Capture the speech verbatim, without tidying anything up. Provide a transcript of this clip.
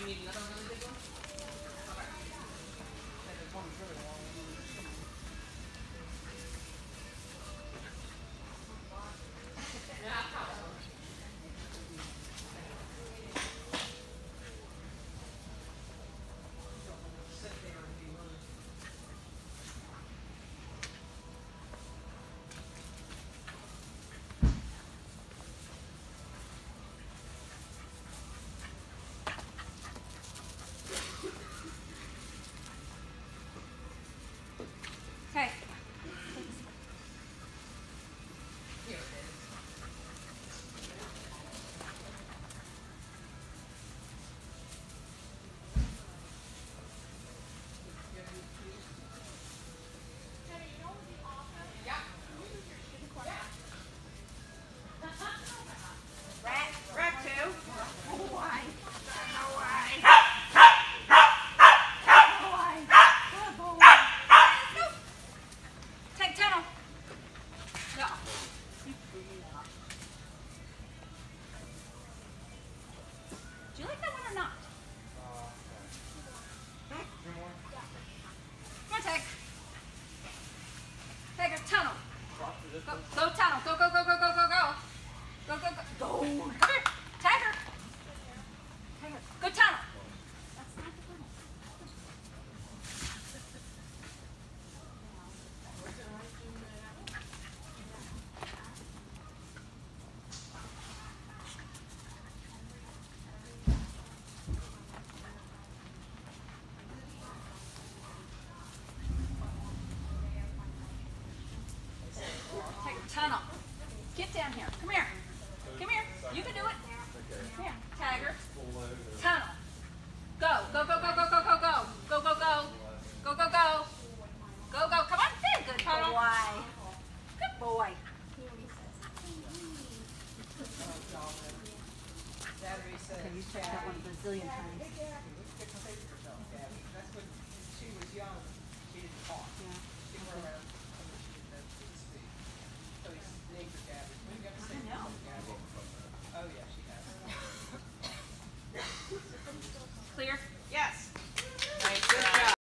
you need another really big one? Okay. Yeah, there's one really long. Yeah, probably. Sit there and be really. Hey. Here it is. Yeah. Rat. Rat too. Oh, why? Oh, why? Oh, why? Good boy. No. Take tunnel. No. Do you like that one or not? Come on, Tag. Taggart, tunnel. Go, go tunnel. Go, go, go, go, go, go, go. Go, go, go. Go. Come here. Taggart. Taggart. Go tunnel. That's not the tunnel. Taggart, tunnel. Get down here. Come here. Come here. You can do it. Come here. Taggart. Tunnel. Go. Go, go, go, go, go, go, go. Go, go, go. Go, go, go. Go, go. Come on. Very good boy. Good boy. Saturday says. Okay, you checked that one a bazillion times. That's when she was young. She didn't talk. Yeah. She didn't run around.